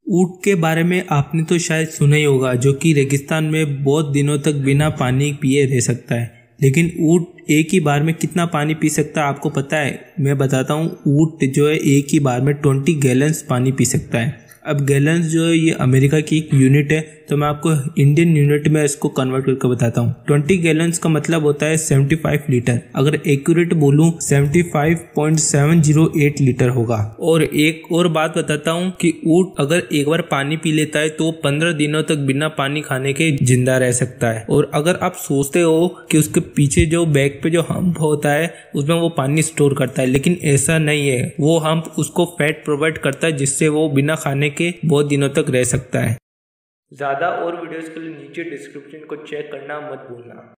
ऊँट के बारे में आपने तो शायद सुना ही होगा, जो कि रेगिस्तान में बहुत दिनों तक बिना पानी पिए रह सकता है। लेकिन ऊँट एक ही बार में कितना पानी पी सकता है आपको पता है? मैं बताता हूँ। ऊँट जो है एक ही बार में 20 गैलन्स पानी पी सकता है। अब गैलन्स जो है ये अमेरिका की एक यूनिट है, तो मैं आपको इंडियन यूनिट में इसको कन्वर्ट करके बताता हूँ। 20 गैलन्स का मतलब होता है 75 लीटर। अगर एक्यूरेट बोलूँ 75.708 लीटर होगा। और एक और बात बताता हूँ कि ऊँट अगर एक बार पानी पी लेता है तो 15 दिनों तक बिना पानी खाने के जिंदा रह सकता है। और अगर आप सोचते हो कि उसके पीछे जो बैक पे जो हम्प होता है उसमें वो पानी स्टोर करता है, लेकिन ऐसा नहीं है। वो हम्प उसको फैट प्रोवाइड करता है, जिससे वो बिना खाने के बहुत दिनों तक रह सकता है। ज़्यादा और वीडियोस के लिए नीचे डिस्क्रिप्शन को चेक करना मत भूलना।